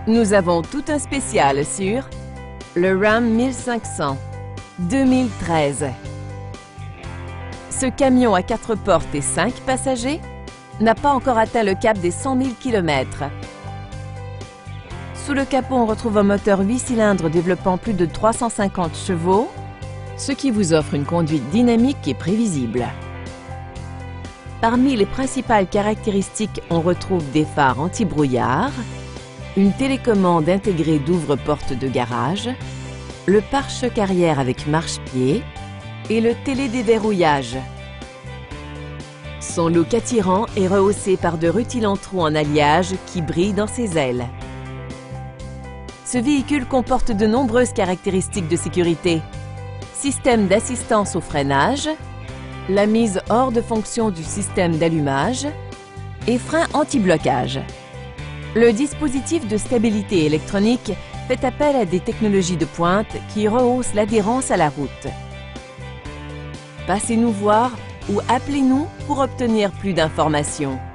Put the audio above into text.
Nous avons tout un spécial sur le Ram 1500 2013. Ce camion à 4 portes et 5 passagers n'a pas encore atteint le cap des 100 000 km. Sous le capot, on retrouve un moteur 8 cylindres développant plus de 350 chevaux, ce qui vous offre une conduite dynamique et prévisible. Parmi les principales caractéristiques, on retrouve des phares anti-brouillard, une télécommande intégrée d'ouvre-porte de garage, le pare-choc arrière avec marche-pied et le télédéverrouillage. Son look attirant est rehaussé par de rutilants trous en alliage qui brillent dans ses ailes. Ce véhicule comporte de nombreuses caractéristiques de sécurité. Système d'assistance au freinage, la mise hors de fonction du système d'allumage et frein anti-blocage. Le dispositif de stabilité électronique fait appel à des technologies de pointe qui rehaussent l'adhérence à la route. Passez nous voir ou appelez-nous pour obtenir plus d'informations.